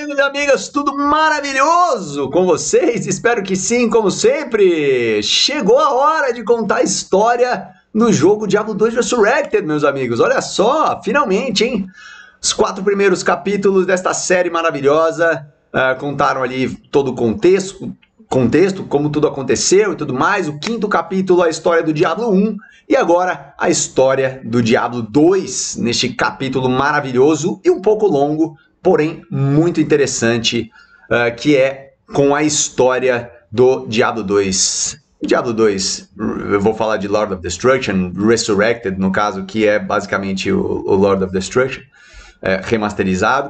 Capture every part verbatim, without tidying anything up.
amigos e amigas, tudo maravilhoso com vocês? Espero que sim, como sempre. Chegou a hora de contar a história no jogo Diablo dois Resurrected, meus amigos. Olha só, finalmente, hein? Os quatro primeiros capítulos desta série maravilhosa uh, contaram ali todo o contexto, contexto, como tudo aconteceu e tudo mais. O quinto capítulo, a história do Diablo um. E agora, a história do Diablo dois, neste capítulo maravilhoso e um pouco longo, porém muito interessante, uh, que é com a história do Diablo dois. Diablo dois, eu vou falar de Lord of Destruction, Resurrected, no caso, que é basicamente o, o Lord of Destruction, é, remasterizado.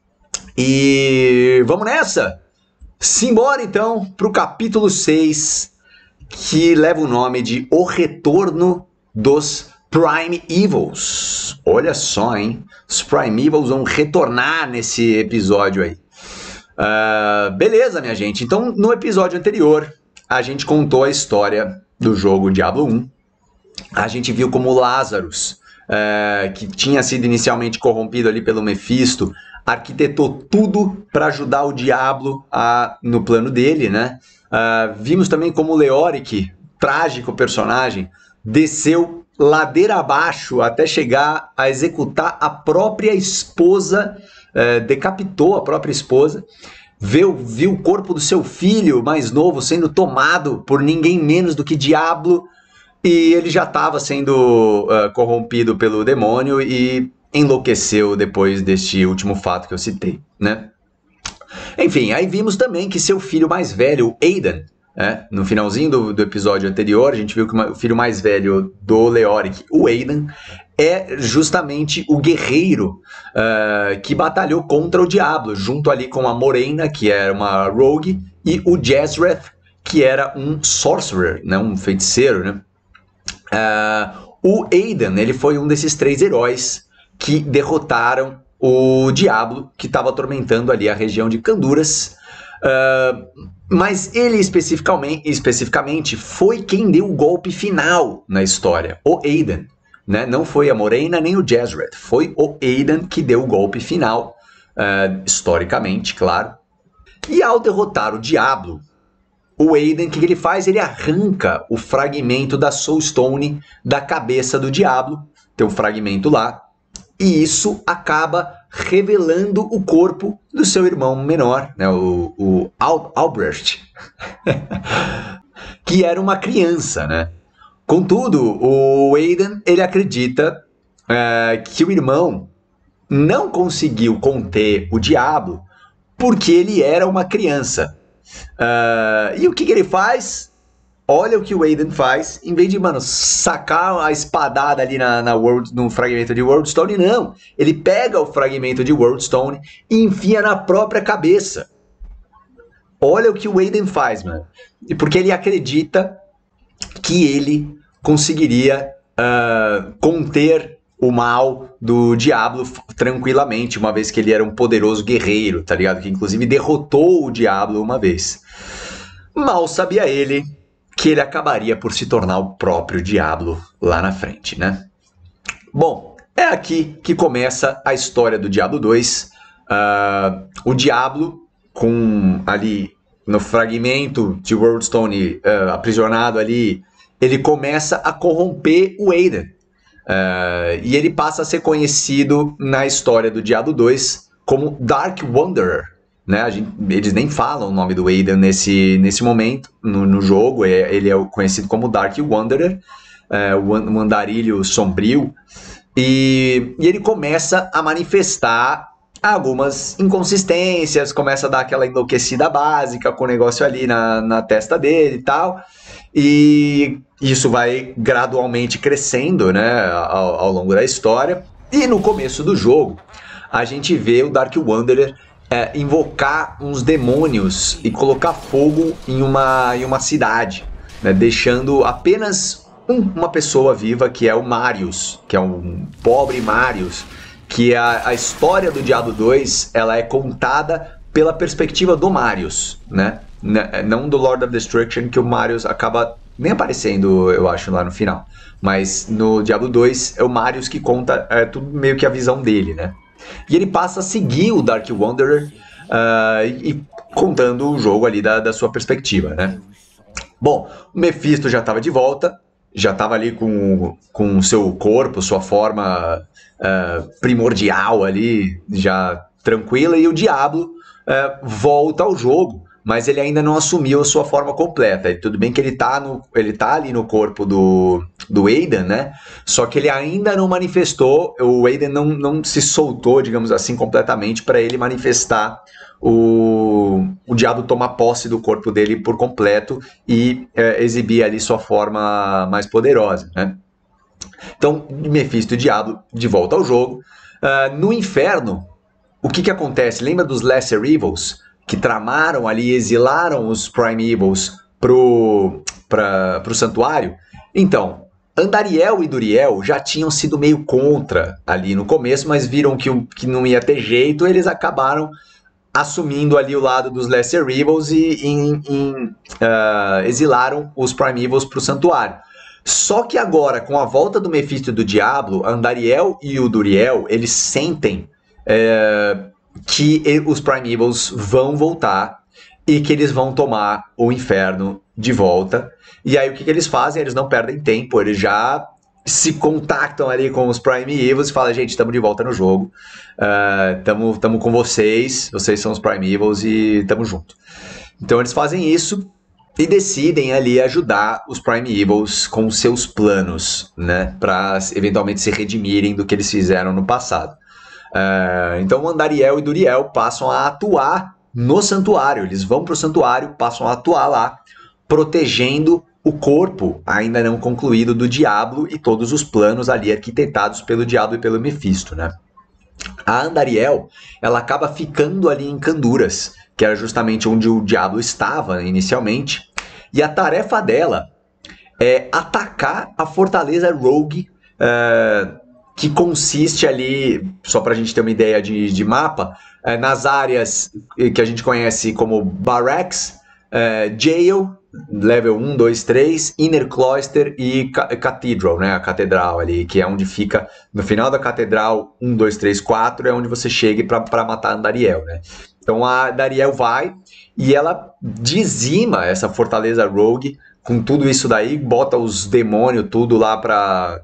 E vamos nessa! Simbora então para o capítulo seis, que leva o nome de O Retorno dos Prime Evils. Olha só, hein? Os Prime Evils vão retornar nesse episódio aí. Uh, beleza, minha gente. Então, no episódio anterior, a gente contou a história do jogo Diablo um. A gente viu como Lazarus, uh, que tinha sido inicialmente corrompido ali pelo Mephisto, arquitetou tudo para ajudar o Diablo a, no plano dele, né? Uh, vimos também como o Leoric, trágico personagem, desceu ladeira abaixo até chegar a executar a própria esposa, uh, decapitou a própria esposa, viu, viu o corpo do seu filho mais novo sendo tomado por ninguém menos do que Diablo, e ele já estava sendo uh, corrompido pelo demônio e enlouqueceu depois deste último fato que eu citei, né? Enfim, aí vimos também que seu filho mais velho, o Aidan, né, no finalzinho do, do episódio anterior, a gente viu que o filho mais velho do Leoric, o Aidan, é justamente o guerreiro uh, que batalhou contra o Diablo, junto ali com a Morena, que era uma rogue, e o Jezreth, que era um sorcerer, né, um feiticeiro, né? Uh, o Aidan, ele foi um desses três heróis que derrotaram o Diablo, que estava atormentando ali a região de Canduras, uh, mas ele especificamente, especificamente foi quem deu o golpe final na história, o Aidan, né? Não foi a Morena nem o Jezreth, foi o Aidan que deu o golpe final, uh, historicamente, claro. E ao derrotar o Diablo, o Aidan, o que ele faz? Ele arranca o fragmento da Soulstone da cabeça do Diablo, tem um fragmento lá, e isso acaba revelando o corpo do seu irmão menor, né, o, o Al Albrecht, que era uma criança, né? Contudo, o Aidan, ele acredita é, que o irmão não conseguiu conter o Diablo porque ele era uma criança. Uh, e o que, que ele faz? Olha o que o Aidan faz, em vez de, mano, sacar a espadada ali na, na World, no fragmento de Worldstone, não. Ele pega o fragmento de Worldstone e enfia na própria cabeça. Olha o que o Aidan faz, mano. Porque ele acredita que ele conseguiria uh, conter o mal do Diablo tranquilamente, uma vez que ele era um poderoso guerreiro, tá ligado? Que inclusive derrotou o Diablo uma vez. Mal sabia ele que ele acabaria por se tornar o próprio Diablo lá na frente, né? Bom, é aqui que começa a história do Diablo dois. Uh, o Diablo, com ali no fragmento de Worldstone uh, aprisionado ali, ele começa a corromper o Aidan. Uh, e ele passa a ser conhecido na história do Diablo dois como Dark Wanderer. Né, a gente, eles nem falam o nome do Aidan nesse, nesse momento no, no jogo, é, ele é conhecido como Dark Wanderer, é, o andarilho sombrio, e, e ele começa a manifestar algumas inconsistências, começa a dar aquela enlouquecida básica com o negócio ali na, na testa dele e tal, e isso vai gradualmente crescendo, né, ao, ao longo da história, e no começo do jogo a gente vê o Dark Wanderer É, invocar uns demônios e colocar fogo em uma, em uma cidade, né, deixando apenas um, uma pessoa viva, que é o Marius, que é um pobre Marius, que a, a história do Diablo dois ela é contada pela perspectiva do Marius, né, não do Lord of Destruction, que o Marius acaba nem aparecendo, eu acho, lá no final, mas no Diablo dois é o Marius que conta é, tudo meio que a visão dele, né. E ele passa a seguir o Dark Wanderer uh, e, e contando o jogo ali da, da sua perspectiva, né? Bom, o Mephisto já estava de volta, já estava ali com o seu corpo, sua forma uh, primordial ali, já tranquila, e o Diablo uh, volta ao jogo, mas ele ainda não assumiu a sua forma completa. E tudo bem que ele está no, ele tá ali no corpo do, do Aiden, né? Só que ele ainda não manifestou, o Aiden não, não se soltou, digamos assim, completamente para ele manifestar o, o Diablo tomar posse do corpo dele por completo e é, exibir ali sua forma mais poderosa, né? Então, Mephisto e Diablo de volta ao jogo. Uh, no inferno, o que que acontece? Lembra dos Lesser Evils que tramaram ali, exilaram os Prime Evils pro, pra, pro santuário? Então, Andariel e Duriel já tinham sido meio contra ali no começo, mas viram que, que não ia ter jeito, eles acabaram assumindo ali o lado dos Lesser Evils e em, em, uh, exilaram os Prime Evils para o santuário. Só que agora, com a volta do Mephisto e do Diablo, Andariel e o Duriel, eles sentem uh, que os Prime Evils vão voltar e que eles vão tomar o inferno de volta. E aí o que, que eles fazem? Eles não perdem tempo, eles já se contactam ali com os Prime Evils e falam, gente, estamos de volta no jogo, estamos uh, com vocês, vocês são os Prime Evils e estamos juntos. Então eles fazem isso e decidem ali ajudar os Prime Evils com seus planos, né, para eventualmente se redimirem do que eles fizeram no passado. Uh, então Andariel e Duriel passam a atuar no santuário, eles vão para o santuário, passam a atuar lá, protegendo o corpo ainda não concluído do Diablo e todos os planos ali arquitetados pelo Diablo e pelo Mephisto, né? A Andariel, ela acaba ficando ali em Canduras, que era justamente onde o Diablo estava inicialmente, e a tarefa dela é atacar a fortaleza Rogue, uh, que consiste ali, só para a gente ter uma ideia de, de mapa, uh, nas áreas que a gente conhece como Barracks, uh, Jail, Level um, dois, três, Inner Cloister e Cathedral, né? A catedral ali, que é onde fica, no final da catedral, um, dois, três, quatro, é onde você chega para matar Andariel, né? Então a Andariel vai e ela dizima essa fortaleza Rogue com tudo isso daí, bota os demônios tudo lá para,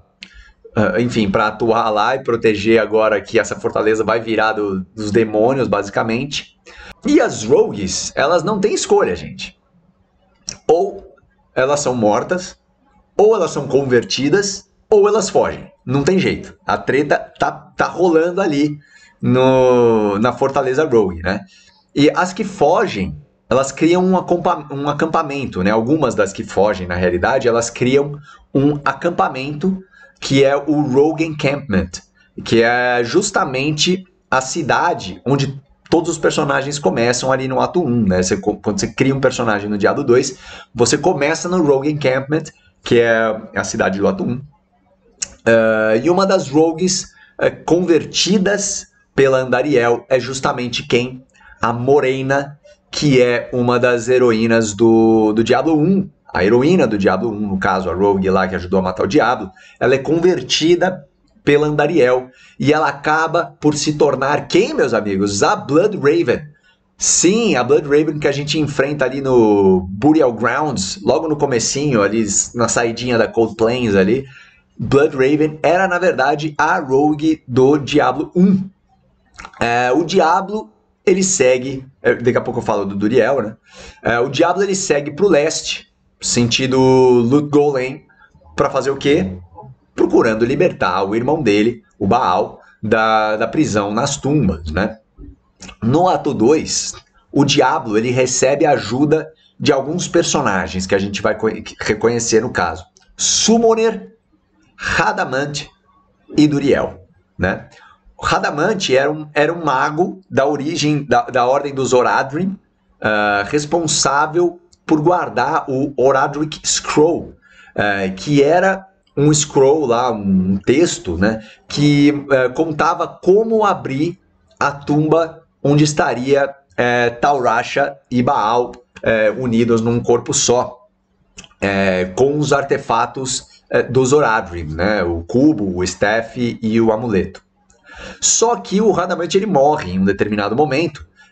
enfim, para atuar lá e proteger agora que essa fortaleza vai virar do, dos demônios, basicamente. E as Rogues, elas não têm escolha, gente. Ou elas são mortas, ou elas são convertidas, ou elas fogem. Não tem jeito. A treta tá, tá rolando ali no, na Fortaleza Rogue, né? E as que fogem, elas criam um, acampa, um acampamento, né? Algumas das que fogem, na realidade, elas criam um acampamento que é o Rogue Encampment, que é justamente a cidade onde todos os personagens começam ali no ato um, né? Você, quando você cria um personagem no Diablo dois, você começa no Rogue Encampment, que é a cidade do ato um. Uh, e uma das rogues uh, convertidas pela Andariel é justamente quem? A Morena, que é uma das heroínas do, do Diablo um. A heroína do Diablo um, no caso, a rogue lá que ajudou a matar o Diablo, ela é convertida pela Andariel, e ela acaba por se tornar quem, meus amigos? A Blood Raven. Sim, a Blood Raven que a gente enfrenta ali no Burial Grounds, logo no comecinho, ali na saidinha da Cold Plains ali. Blood Raven era, na verdade, a rogue do Diablo um. É, o Diablo, ele segue, daqui a pouco eu falo do Duriel, né? É, o Diablo, ele segue pro leste, sentido Lut Gholein, para fazer o quê? Procurando libertar o irmão dele, o Baal, da, da prisão nas tumbas, né? No ato dois, o Diablo ele recebe a ajuda de alguns personagens que a gente vai reconhecer no caso. Summoner, Radamant e Duriel, né? O Radamant era um, era um mago da origem da, da Ordem dos Oradrim, uh, responsável por guardar o Oradric Scroll, uh, que era um scroll lá, um texto, né, que uh, contava como abrir a tumba onde estaria uh, Taurasha e Baal uh, unidos num corpo só, uh, com os artefatos uh, dos Oradrim, né, o cubo, o staff e o amuleto. Só que o Radamant ele morre em um determinado momento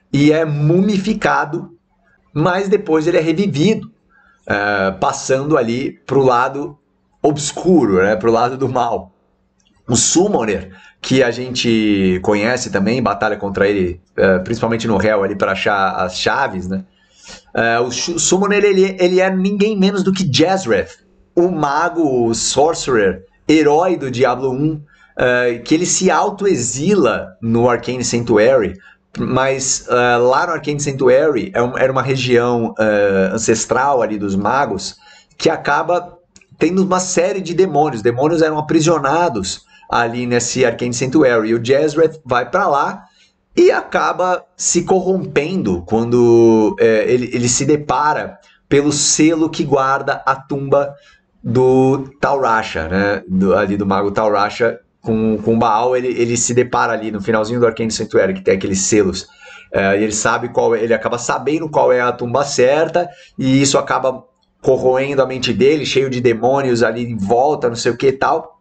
e é mumificado, mas depois ele é revivido, uh, passando ali pro lado obscuro, né, pro lado do mal. O Summoner, que a gente conhece também, batalha contra ele, uh, principalmente no Hell, ali para achar as chaves, né? Uh, o Summoner, ele, ele é ninguém menos do que Jazreth, o mago, o sorcerer, herói do Diablo um, uh, que ele se auto-exila no Arcane Sanctuary, mas uh, lá no Arcane Sanctuary é um, era uma região uh, ancestral ali dos magos, que acaba tendo uma série de demônios. Demônios eram aprisionados ali nesse Arcane Sanctuary, e o Jazreth vai para lá e acaba se corrompendo quando é, ele, ele se depara pelo selo que guarda a tumba do Tal Rasha, né? Do, ali do mago Tal Rasha com, com Baal. Ele, ele se depara ali no finalzinho do Arcane Sanctuary, que tem aqueles selos, é, e ele sabe qual, ele acaba sabendo qual é a tumba certa, e isso acaba corroendo a mente dele, cheio de demônios ali em volta, não sei o que e tal.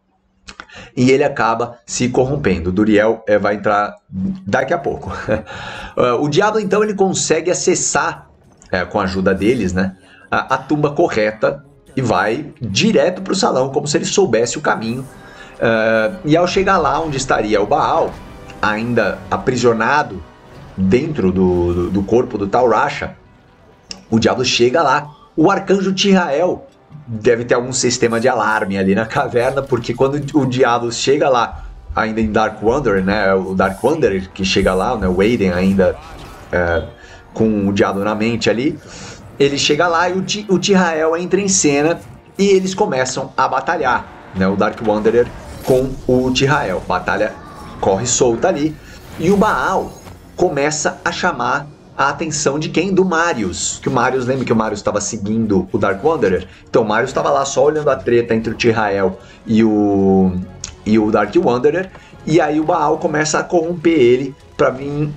E ele acaba se corrompendo. O Duriel é, vai entrar daqui a pouco. uh, o Diablo, então, ele consegue acessar, é, com a ajuda deles, né, a, a tumba correta e vai direto para o salão, como se ele soubesse o caminho. Uh, e ao chegar lá onde estaria o Baal, ainda aprisionado dentro do, do, do corpo do Tal Rasha, o Diablo chega lá. O arcanjo Tirael deve ter algum sistema de alarme ali na caverna, porque quando o Diablo chega lá, ainda em Dark Wanderer, né, o Dark Wanderer que chega lá, né, o Aiden ainda é, com o Diablo na mente ali, ele chega lá e o, o Tirael entra em cena e eles começam a batalhar, né, o Dark Wanderer com o Tirael. Batalha corre solta ali, e o Baal começa a chamar a atenção de quem? Do Marius. Que o Marius, lembra que o Marius estava seguindo o Dark Wanderer? Então o Marius estava lá só olhando a treta entre o Tirael e o, e o Dark Wanderer, e aí o Baal começa a corromper ele para vir uh,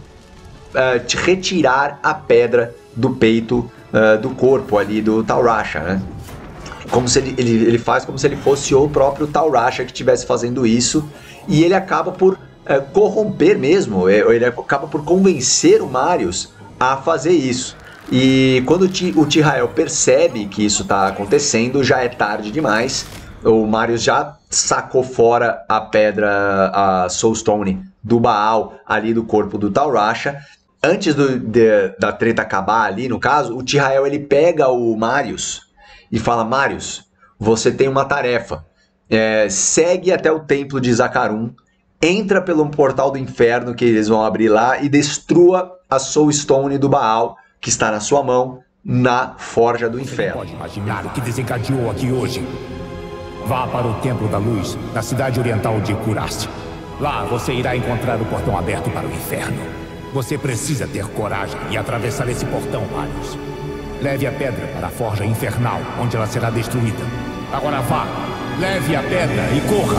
retirar a pedra do peito uh, do corpo ali do Tal Rasha, né? Como se ele, ele, ele faz como se ele fosse o próprio Tal Rasha que estivesse fazendo isso, e ele acaba por uh, corromper mesmo, ele acaba por convencer o Marius a fazer isso. E quando o Tirael percebe que isso está acontecendo, já é tarde demais. O Marius já sacou fora a pedra, a Soulstone do Baal ali do corpo do Tal Rasha. Antes do, de, da treta acabar ali, no caso, o Tirael ele pega o Marius e fala: Marius, você tem uma tarefa. É, segue até o templo de Zakarum, entra pelo portal do inferno que eles vão abrir lá e destrua a Soulstone do Baal, que está na sua mão, na Forja do Inferno. Você pode imaginar o que desencadeou aqui hoje. Vá para o Templo da Luz, na cidade oriental de Kurast. Lá você irá encontrar o portão aberto para o inferno. Você precisa ter coragem e atravessar esse portão, Marius. Leve a pedra para a Forja Infernal, onde ela será destruída. Agora vá, leve a pedra e corra!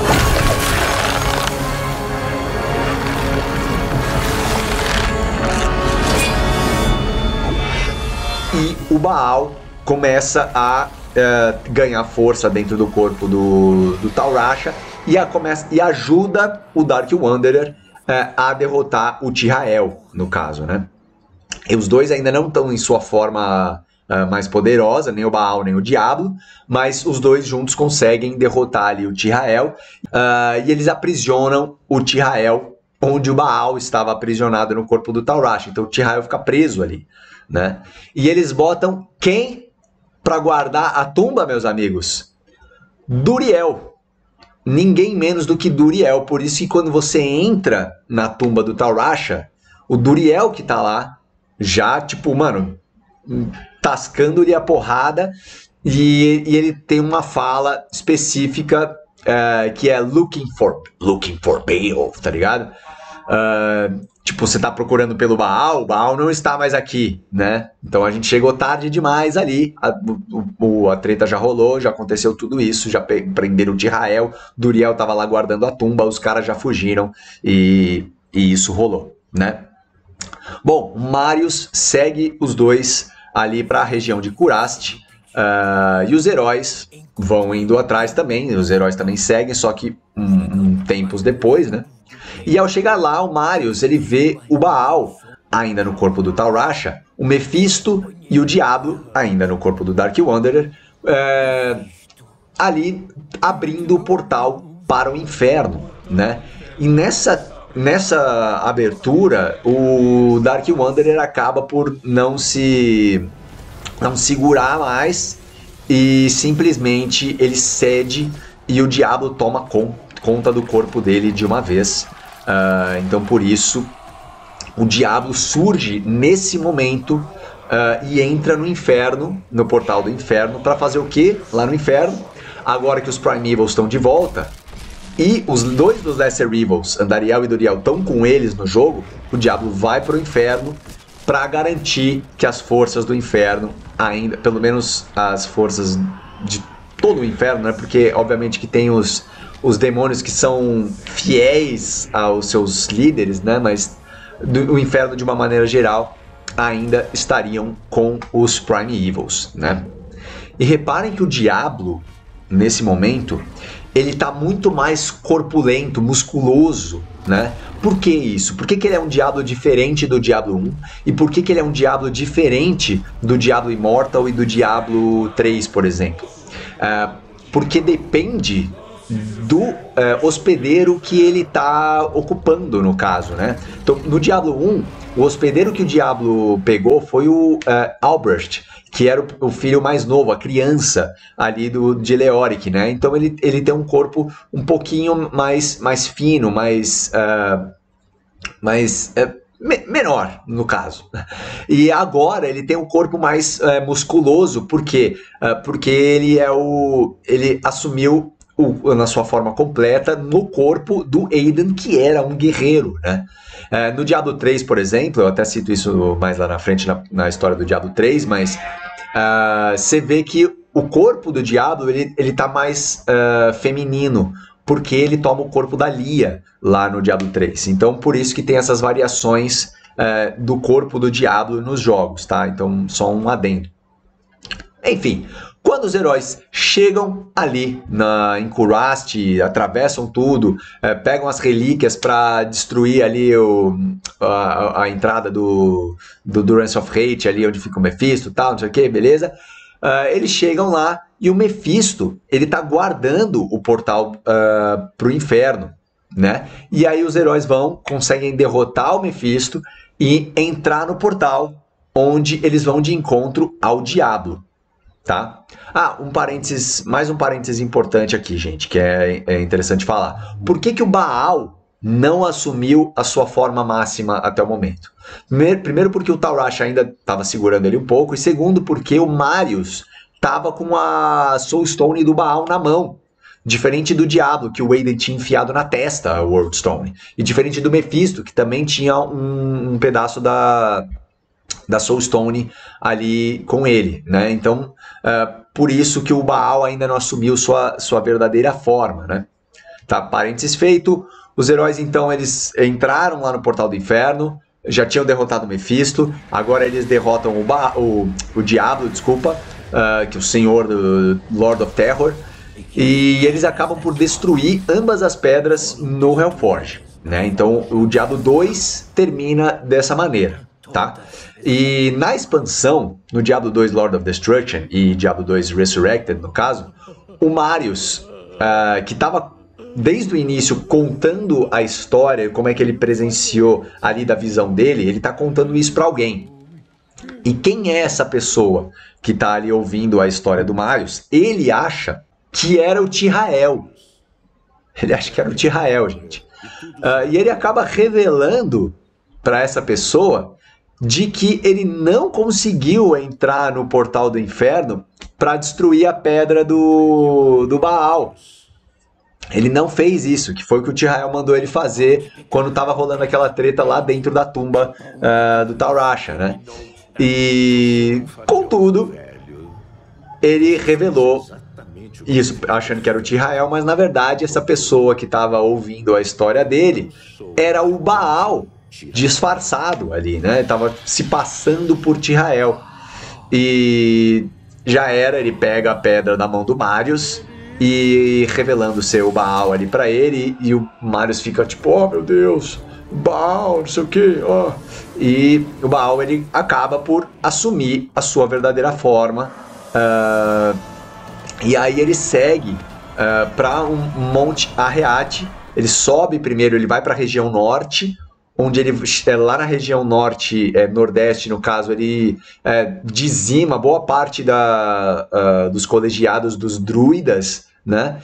E o Baal começa a uh, ganhar força dentro do corpo do, do Tal Rasha e, a, começa, e ajuda o Dark Wanderer uh, a derrotar o Tirael, no caso, né? E os dois ainda não estão em sua forma uh, mais poderosa, nem o Baal nem o Diablo, mas os dois juntos conseguem derrotar ali o Tirael, uh, e eles aprisionam o Tirael onde o Baal estava aprisionado no corpo do Tal Rasha. Então o Tirael fica preso ali, né? E eles botam quem para guardar a tumba, meus amigos? Duriel. Ninguém menos do que Duriel. Por isso que quando você entra na tumba do Tal Rasha, o Duriel que tá lá, já, tipo, mano, tascando-lhe a porrada, e, e ele tem uma fala específica uh, que é looking for, looking for Baal, tá ligado? Uh, tipo, você tá procurando pelo Baal, o Baal não está mais aqui, né? Então a gente chegou tarde demais ali, a, o, a treta já rolou, já aconteceu tudo isso, já prenderam o Tirael, Duriel tava lá guardando a tumba, os caras já fugiram e, e isso rolou, né? Bom, Marius segue os dois ali para a região de Kurast, uh, e os heróis vão indo atrás também, os heróis também seguem, só que um, um, tempos depois, né? E ao chegar lá, o Marius, ele vê o Baal ainda no corpo do Tal Rasha, o Mephisto e o Diablo, ainda no corpo do Dark Wanderer, é, ali abrindo o portal para o inferno, né? E nessa, nessa abertura, o Dark Wanderer acaba por não se não segurar mais e simplesmente ele cede e o Diablo toma con conta do corpo dele de uma vez. Uh, então por isso o Diablo surge nesse momento uh, e entra no inferno, no portal do inferno, para fazer o que lá no inferno? Agora que os Primeval estão de volta e os dois dos Lesser Evils, Andariel e Duriel, estão com eles no jogo, o Diablo vai para o inferno para garantir que as forças do inferno, ainda, pelo menos as forças de todo o inferno, né? Porque obviamente que tem os, os demônios que são fiéis aos seus líderes, né? Mas do, o inferno de uma maneira geral ainda estariam com os Primeavals, né? E reparem que o Diablo, nesse momento, ele tá muito mais corpulento, musculoso, né? Por que isso? Por que, que ele é um Diablo diferente do Diablo um? E por que, que ele é um Diablo diferente do Diablo Immortal e do Diablo três, por exemplo? Uh, porque depende do uh, hospedeiro que ele tá ocupando, no caso, né? Então, no Diablo um, o hospedeiro que o Diablo pegou foi o uh, Albrecht, que era o, o filho mais novo, a criança ali do, de Leoric, né? Então ele, ele tem um corpo um pouquinho mais, mais fino, mais, uh, mais uh, me, menor, no caso. E agora ele tem um corpo mais uh, musculoso, por quê? Uh, porque ele, é o, ele assumiu o, na sua forma completa no corpo do Aiden, que era um guerreiro, né? Uh, no Diablo três, por exemplo, eu até cito isso mais lá na frente na, na história do Diablo três, mas você uh, vê que o corpo do Diablo ele, ele tá mais uh, feminino, porque ele toma o corpo da Lia lá no Diablo três. Então por isso que tem essas variações uh, do corpo do Diablo nos jogos, tá? Então só um adendo. Enfim, quando os heróis chegam ali na, em Kurast, atravessam tudo, é, pegam as relíquias para destruir ali o, a, a entrada do, do Durance of Hate, ali onde fica o Mephisto e tal, não sei o que, beleza? Uh, eles chegam lá e o Mephisto, ele tá guardando o portal uh, pro inferno, né? E aí os heróis vão, conseguem derrotar o Mephisto e entrar no portal, onde eles vão de encontro ao Diablo. Tá? Ah, um parênteses, mais um parênteses importante aqui, gente, que é, é interessante falar. Por que que o Baal não assumiu a sua forma máxima até o momento? Primeiro, primeiro porque o Tal Rasha ainda estava segurando ele um pouco, e segundo porque o Marius estava com a Soul Stone do Baal na mão. Diferente do Diablo, que o Aiden tinha enfiado na testa, a World Stone. E diferente do Mephisto, que também tinha um, um pedaço da... da Soul Stone ali com ele, né? Então, uh, por isso que o Baal ainda não assumiu sua, sua verdadeira forma, né? Tá, parênteses feito, os heróis então eles entraram lá no Portal do Inferno, já tinham derrotado o Mephisto, agora eles derrotam o, ba o, o Diablo, desculpa, uh, que é o senhor do Lord of Terror, e eles acabam por destruir ambas as pedras no Hellforge, né? Então, o Diablo dois termina dessa maneira, tá? E na expansão, no Diablo dois Lord of Destruction e Diablo dois Resurrected, no caso, o Marius, uh, que estava desde o início contando a história, como é que ele presenciou ali da visão dele, ele está contando isso para alguém. E quem é essa pessoa que está ali ouvindo a história do Marius? Ele acha que era o Tirael. Ele acha que era o Tirael, gente. Uh, e ele acaba revelando para essa pessoa de que ele não conseguiu entrar no portal do inferno para destruir a pedra do, do Baal. Ele não fez isso, que foi o que o Tirael mandou ele fazer quando estava rolando aquela treta lá dentro da tumba uh, do Tal Rasha, né? E, contudo, ele revelou isso, achando que era o Tirael, mas na verdade essa pessoa que estava ouvindo a história dele era o Baal, disfarçado ali, né? Tava se passando por Tirael. E já era, ele pega a pedra da mão do Marius e revelando ser o Baal ali pra ele, e o Marius fica tipo, oh meu Deus, Baal, não sei o que, ó. E o Baal, ele acaba por assumir a sua verdadeira forma. Uh, e aí ele segue uh, para um Monte Arreate. Ele sobe primeiro, ele vai para a região norte, onde ele, lá na região norte, é, nordeste no caso, ele é, dizima boa parte da, uh, dos colegiados dos druidas, né?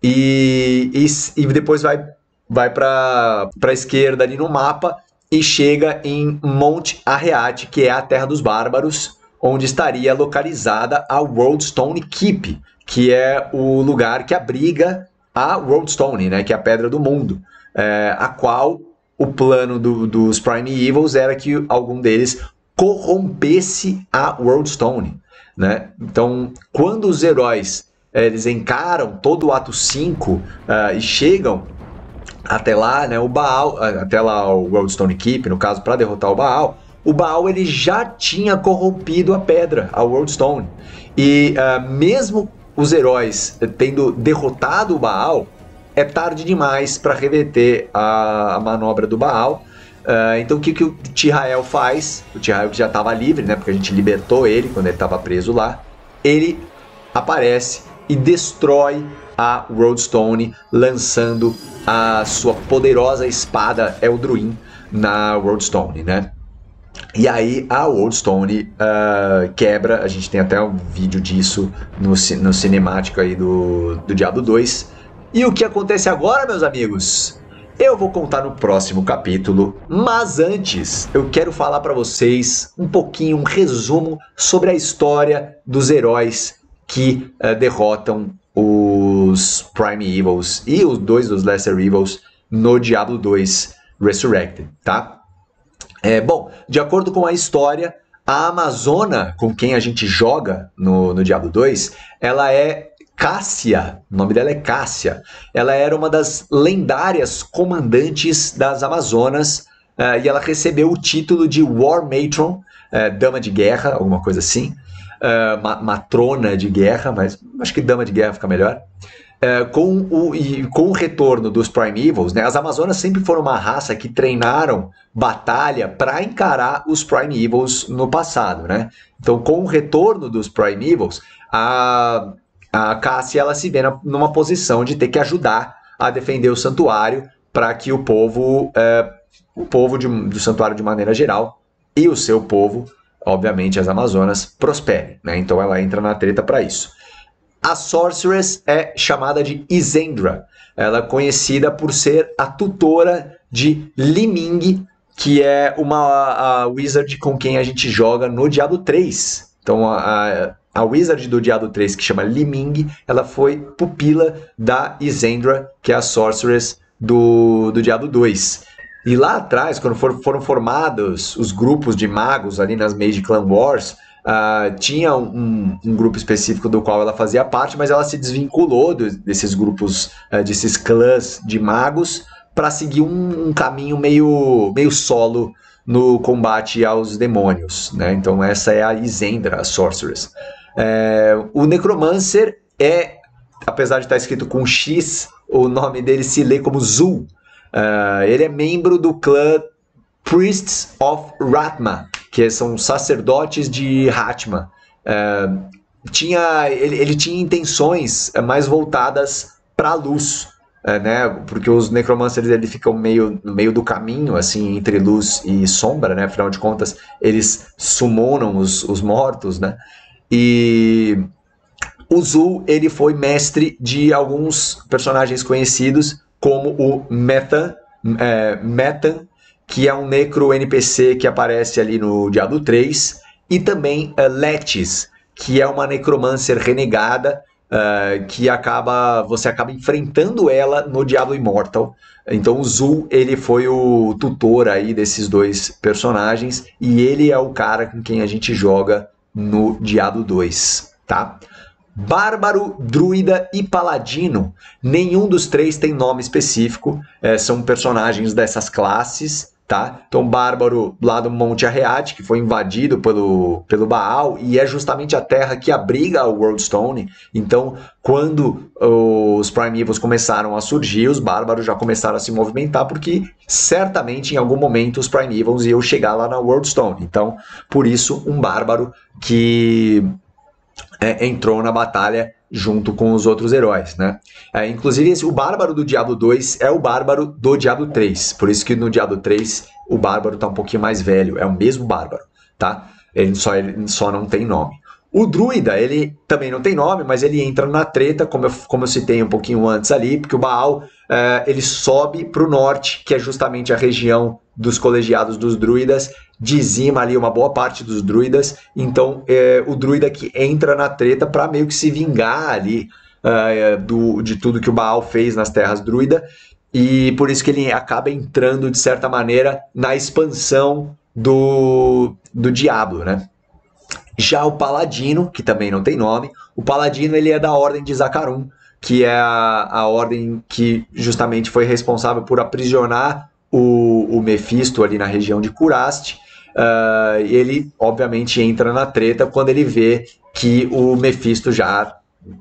E, e, e depois vai, vai para a esquerda ali no mapa e chega em Monte Arreate, que é a Terra dos Bárbaros, onde estaria localizada a Worldstone Keep, que é o lugar que abriga a Worldstone, né, que é a Pedra do Mundo, é, a qual o plano do, dos Prime Evils era que algum deles corrompesse a Worldstone, né? Então, quando os heróis eles encaram todo o ato cinco uh, e chegam até lá, né, o Baal, até lá o Worldstone Keep, no caso, para derrotar o Baal, o Baal ele já tinha corrompido a pedra, a Worldstone. E uh, mesmo os heróis tendo derrotado o Baal, é tarde demais para reverter a, a manobra do Baal. Uh, então o que, que o Tyrael faz? O Tyrael que já estava livre, né, porque a gente libertou ele quando ele estava preso lá. Ele aparece e destrói a Worldstone, lançando a sua poderosa espada Eldraine na Worldstone, né? E aí a Worldstone uh, quebra, a gente tem até um vídeo disso no, no cinemático aí do, do Diablo dois. E o que acontece agora, meus amigos? Eu vou contar no próximo capítulo, mas antes eu quero falar para vocês um pouquinho, um resumo sobre a história dos heróis que uh, derrotam os Prime Evils e os dois dos Lesser Evils no Diablo dois Resurrected, tá? É, bom, de acordo com a história, a Amazona com quem a gente joga no, no Diablo dois, ela é Cássia, o nome dela é Cássia. Ela era uma das lendárias comandantes das Amazonas uh, e ela recebeu o título de War Matron, uh, Dama de Guerra, alguma coisa assim. Uh, ma matrona de guerra, mas acho que dama de guerra fica melhor. Uh, com, o, e, com o retorno dos Prime Evils, né, as Amazonas sempre foram uma raça que treinaram batalha para encarar os Prime Evils no passado, né? Então, com o retorno dos Prime Evils, a, a Cássia ela se vê na, numa posição de ter que ajudar a defender o santuário para que o povo, uh, o povo de, do santuário de maneira geral e o seu povo, obviamente as Amazonas, prosperem, né? Então ela entra na treta para isso. A Sorceress é chamada de Izendra. Ela é conhecida por ser a tutora de Liming, que é uma a Wizard com quem a gente joga no Diablo três. Então a, a Wizard do Diablo três, que chama Liming, ela foi pupila da Izendra, que é a Sorceress do, do Diablo dois. E lá atrás, quando for, foram formados os grupos de magos ali nas Mage Clan Wars, uh, tinha um, um grupo específico do qual ela fazia parte, mas ela se desvinculou do, desses grupos, uh, desses clãs de magos, para seguir um, um caminho meio, meio solo no combate aos demônios, né? Então essa é a Izendra, a Sorceress. É, o Necromancer é, apesar de estar escrito com X, o nome dele se lê como Zul. Uh, ele é membro do clã Priests of Ratma, que são sacerdotes de Ratma. Uh, tinha, ele, ele tinha intenções mais voltadas para a luz, uh, né? Porque os necromancers ele ficam meio, no meio do caminho, assim, entre luz e sombra, né? Afinal de contas, eles summonam os, os mortos, né? E o Zul, ele foi mestre de alguns personagens conhecidos, como o Methan, é, Methan, que é um necro N P C que aparece ali no Diablo três, e também uh, Letis, que é uma necromancer renegada, uh, que acaba, você acaba enfrentando ela no Diablo Immortal. Então o Zul, ele foi o tutor aí desses dois personagens, e ele é o cara com quem a gente joga no Diablo dois, tá? Bárbaro, Druida e Paladino, nenhum dos três tem nome específico, é, são personagens dessas classes, tá? Então, Bárbaro lá do Monte Arreate, que foi invadido pelo, pelo Baal, e é justamente a terra que abriga o World Stone. Então, quando os Primeval começaram a surgir, os Bárbaros já começaram a se movimentar, porque certamente em algum momento os Primevals iam chegar lá na World Stone. Então, por isso, um Bárbaro que é, entrou na batalha junto com os outros heróis, né? É, inclusive, esse, o Bárbaro do Diablo dois é o Bárbaro do Diablo três. Por isso que no Diablo três o Bárbaro tá um pouquinho mais velho. É o mesmo Bárbaro, tá? Ele só, ele só não tem nome. O Druida, ele também não tem nome, mas ele entra na treta, como eu, como eu citei um pouquinho antes ali, porque o Baal, é, ele sobe para o norte, que é justamente a região dos colegiados dos druidas, dizima ali uma boa parte dos druidas. Então, é, o druida que entra na treta para meio que se vingar ali é, do, de tudo que o Baal fez nas terras druida, e por isso que ele acaba entrando, de certa maneira, na expansão do, do Diablo, né? Já o Paladino, que também não tem nome, o Paladino ele é da Ordem de Zakarum, que é a, a ordem que justamente foi responsável por aprisionar o, o Mephisto ali na região de Curaste. Uh, e ele, obviamente, entra na treta quando ele vê que o Mephisto já,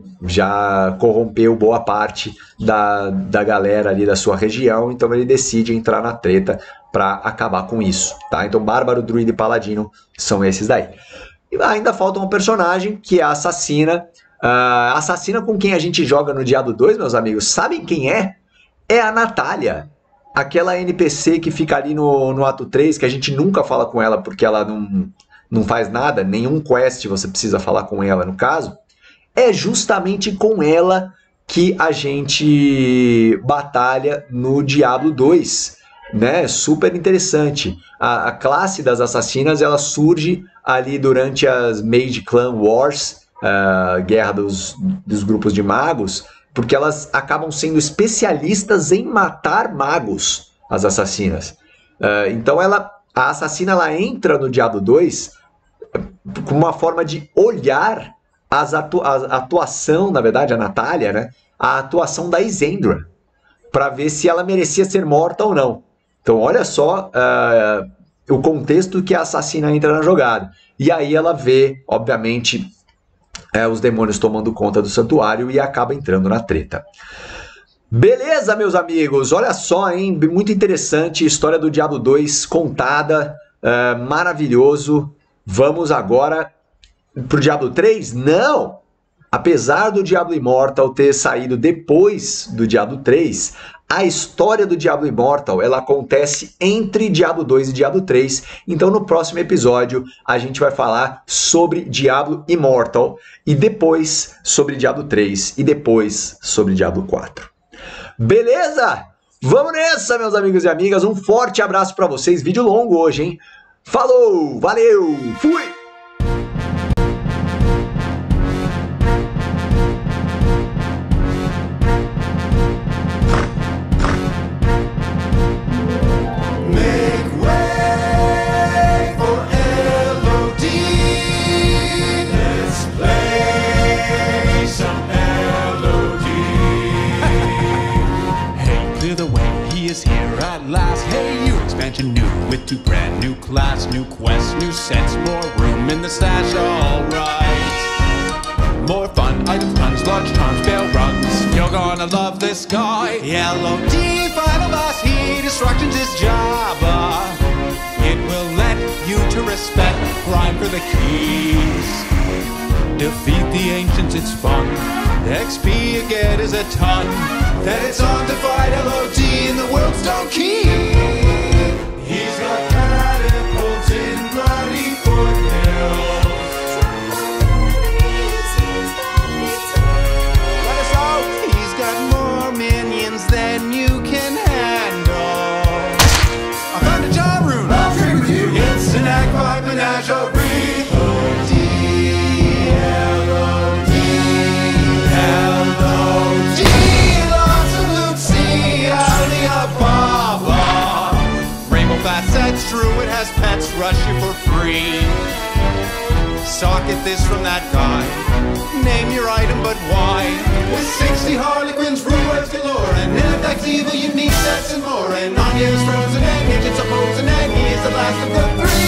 já corrompeu boa parte da, da galera ali da sua região, então ele decide entrar na treta para acabar com isso, tá? Então, Bárbaro, Druida e Paladino são esses daí. E ainda falta um personagem, que é a Assassina. Uh, Assassina com quem a gente joga no Diablo dois, meus amigos. Sabem quem é? É a Natália. Aquela N P C que fica ali no, no ato três, que a gente nunca fala com ela porque ela não, não faz nada, nenhum quest você precisa falar com ela, no caso. É justamente com ela que a gente batalha no Diablo dois. Né? Super interessante. A, a classe das assassinas, ela surge ali durante as Mage Clan Wars, uh, guerra dos, dos grupos de magos, porque elas acabam sendo especialistas em matar magos, as assassinas. Uh, então ela, a assassina ela entra no Diablo dois com uma forma de olhar as atu a atuação, na verdade, a Natália, né? A atuação da Isendra, para ver se ela merecia ser morta ou não. Então, olha só uh, o contexto que a assassina entra na jogada. E aí ela vê, obviamente, uh, os demônios tomando conta do santuário e acaba entrando na treta. Beleza, meus amigos? Olha só, hein? Muito interessante. História do Diablo dois contada. Uh, maravilhoso. Vamos agora pro Diablo três? Não! Apesar do Diablo Immortal ter saído depois do Diablo três, a história do Diablo Immortal ela acontece entre Diablo dois e Diablo três. Então no próximo episódio a gente vai falar sobre Diablo Immortal e depois sobre Diablo três e depois sobre Diablo quatro. Beleza? Vamos nessa, meus amigos e amigas. Um forte abraço para vocês. Vídeo longo hoje, hein? Falou, valeu, fui! With two brand new class, new quests, new sets, more room in the stash, alright. More fun, items, tons, large tons, bail runs. You're gonna love this guy. L O D, final boss, he destructions is Java. It will let you to respect crime for the keys. Defeat the ancients, it's fun. The X P you get is a ton. Then it's on to fight L O D in the World Stone Key. He's got catapults in bloody foothills. Let us out! He's got more minions than you can handle. I found a jar rune. I'll trade with you. It's an Act five menagerie. O D, L O D, L O D. Lots of loot, see Alibaba. Facets, Druid has pets, rush you for free. Socket this from that guy. name your item, but why? With sixty Harlequins, rules galore, and Nilfgaard's evil, unique sets and more. And Anya's frozen, and Midget's opposing, and he is the last of the three.